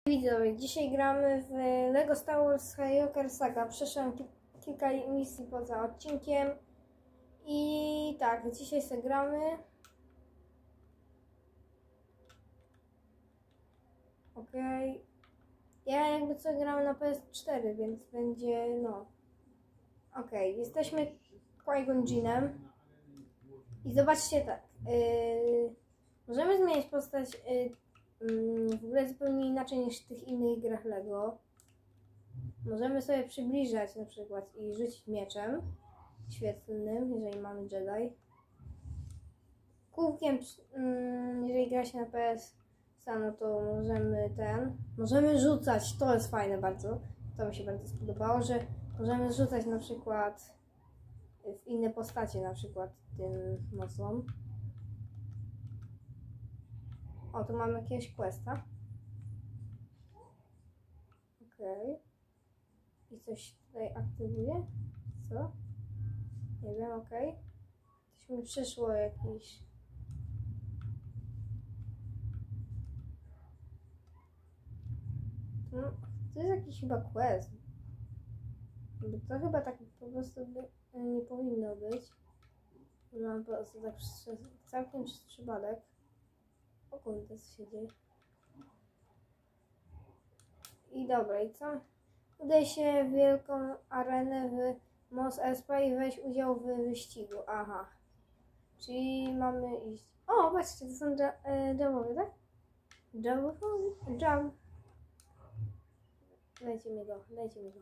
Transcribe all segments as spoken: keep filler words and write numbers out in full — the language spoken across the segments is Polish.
Widzowie, dzisiaj gramy w LEGO Star Wars Skywalker Saga. Przeszłam ki kilka misji poza odcinkiem i tak, dzisiaj sobie gramy. Okej. Okay. Ja jakby co gram na P S cztery, więc będzie no. Okej, okay. Jesteśmy Qui-Gon Jinnem i zobaczcie tak. Yy, możemy zmienić postać. Yy, W ogóle zupełnie inaczej niż w tych innych grach LEGO. Możemy sobie przybliżać na przykład i rzucić mieczem świetlnym, jeżeli mamy Jedi. Kółkiem, jeżeli gra się na P S, no to możemy ten... Możemy rzucać, to jest fajne bardzo. To mi się bardzo spodobało, że możemy rzucać na przykład w inne postacie, na przykład tym mocą. O, tu mamy jakiegoś questa. Okej. Okay. I coś tutaj aktywuje? Co? Nie wiem, okej. Okay. Coś mi przyszło jakiś... No, to jest jakiś chyba quest. To chyba tak po prostu by nie powinno być. Mam po prostu tak przez, całkiem przez przypadek. O kurde, co się dzieje? I dobra, i co? Udaj się w wielką arenę w Mos Espa i weź udział w wyścigu. Aha. Czyli mamy iść... O, patrzcie, to są jumbowie, tak? Jumbowie? Jump. Dajcie mi go, dajcie mi go.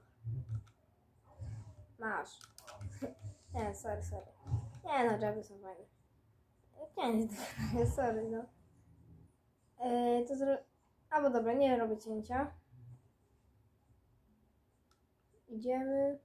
Masz. Nie, sorry, sorry. Nie no, jumby są fajne. Nie, nie, sorry, no. Yy, to zro... Albo dobra, nie robię cięcia. Idziemy.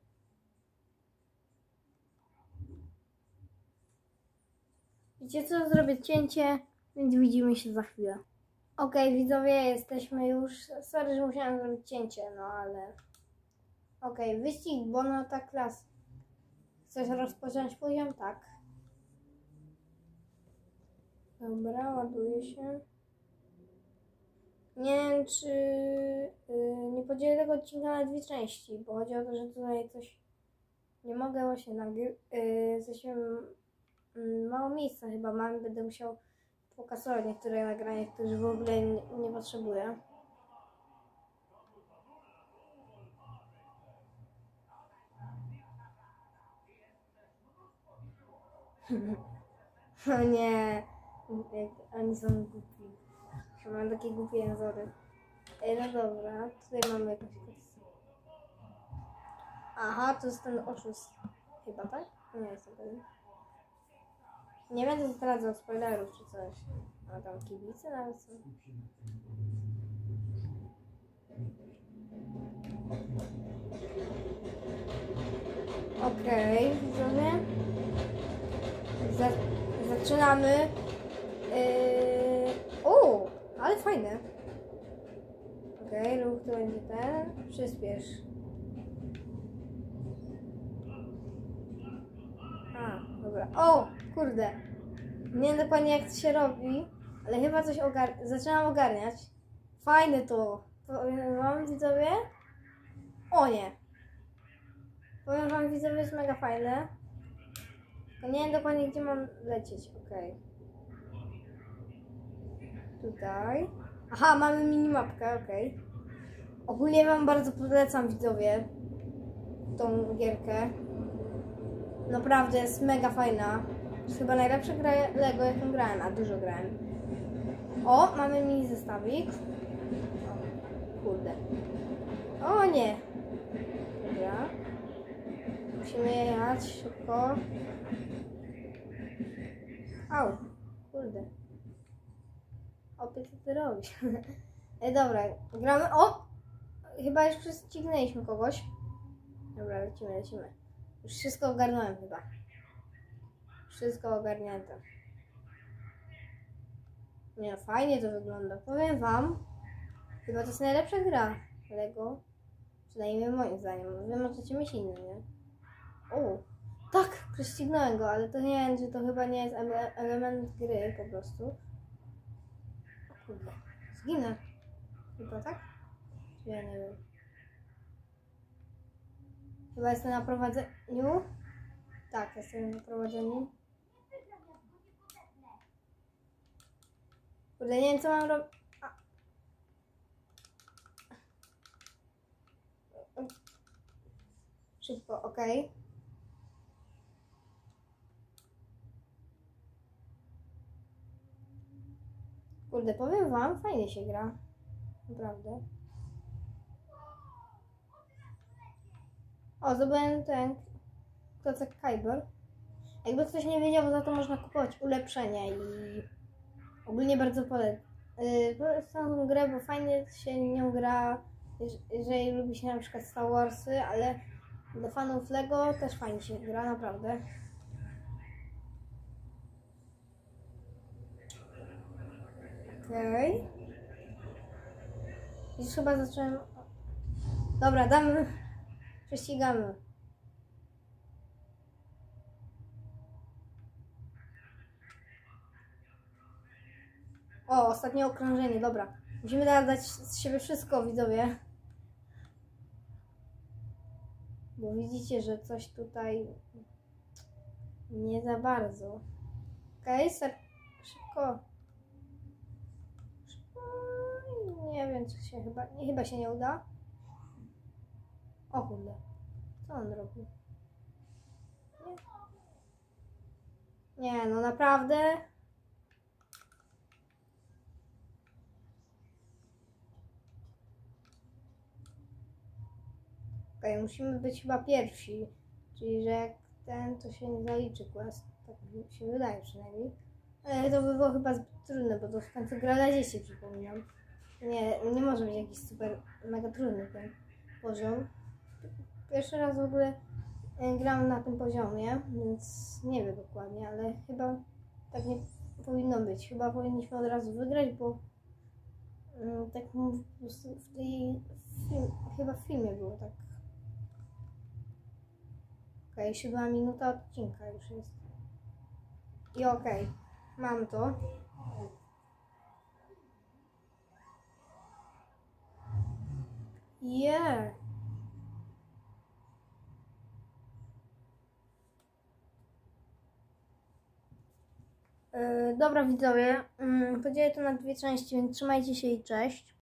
Wiecie co? Zrobię cięcie, więc widzimy się za chwilę. Okej, okay, widzowie, jesteśmy już. Sorry, że musiałam zrobić cięcie, no ale... Okej, okay, wyścig Bonota Class. Chcesz rozpocząć poziom? Tak. Dobra, ładuje się. Nie wiem, czy yy, nie podzielę tego odcinka na dwie części, bo chodzi o to, że tutaj coś nie mogę właśnie nagrywać. Yy, coś yy, mało miejsca chyba mam, będę musiał pokasować niektóre nagrania, których w ogóle nie, nie potrzebuję. O nie, oni są głupi. Mam takie głupie jęzory. Ej, no dobra, tutaj mamy jakąś kwestię. Aha, to jest ten oszust. Chyba, tak? Nie jestem pewien. Nie będę zdradzał spoilerów czy coś. A tam kibice nawet są. Okej, okay, widzowie. Zaczynamy. Yy... O, ale fajne. Okej, okay, ruch to będzie ten. Przyspiesz. A, dobra. O, kurde. Nie wiem dokładnie jak to się robi, ale chyba coś ogar zaczynam ogarniać. Fajne to. Powiem wam, widzowie. O nie. Powiem wam, widzowie, jest mega fajne. Tylko nie wiem dokładnie gdzie mam lecieć. Okej. Okay. Tutaj. Aha, mamy minimapkę, okej. Okay. Ogólnie wam bardzo polecam, widzowie, tą gierkę. Naprawdę jest mega fajna. To jest chyba najlepsza gra LEGO, jaką grałem, a dużo grałem. O, mamy mini zestawik. O, kurde. O nie. Dobra. Musimy jechać szybko. Au, kurde. Opie, co ty robisz? E, dobra, gramy. O! Chyba już prześcignęliśmy kogoś. Dobra, lecimy, lecimy. Już wszystko ogarnąłem chyba. Wszystko ogarnięte. Nie, fajnie to wygląda. Powiem wam, chyba to jest najlepsza gra LEGO. Przynajmniej moim zdaniem. Wy możecie mieć inne, nie? O! Tak! Prześcignąłem go, ale to nie wiem, że to chyba nie jest ele element gry po prostu. Kurde. Zginę. Chyba tak? Ja nie wiem. Chyba jestem na prowadzeniu. Tak, jestem na prowadzeniu. Kurde, nie wiem co mam robić. Szybko, ok. Kurde, powiem wam, fajnie się gra. Naprawdę. O, zdobyłem ten klocek Kyber. Jakby ktoś nie wiedział, za to można kupować ulepszenia i ogólnie bardzo polecam. Yy, polecam tą grę, bo fajnie się nią gra, jeżeli lubi się na przykład Star Warsy, ale dla fanów Lego też fajnie się gra, naprawdę. Okej. Okay. Już chyba zacząłem... Dobra, damy... Prześcigamy. O, ostatnie okrążenie, dobra. Musimy teraz dać z siebie wszystko, widzowie. Bo widzicie, że coś tutaj nie za bardzo. Okej, okay, szybko. Szybko. Nie wiem, czy się chyba... Nie, chyba się nie uda. O kurde. Co on robi? Nie, nie no naprawdę... Okej, okay, musimy być chyba pierwsi, czyli że jak ten, to się nie zaliczy quest, tak mi się wydaje przynajmniej. Ale to by było chyba zbyt trudne, bo to w końcu gra dla dzieci, przypominam. Nie, nie może być jakiś super, mega trudny ten poziom. Pierwszy raz w ogóle gram na tym poziomie, więc nie wiem dokładnie, ale chyba tak nie powinno być. Chyba powinniśmy od razu wygrać, bo um, tak po prostu w tej, film, chyba w filmie było tak. Okej, okay, siódma minuta odcinka już jest. I okej, okay, mam to. Yeah. Yy, dobra widzowie, yy, podzielę to na dwie części, więc trzymajcie się i cześć.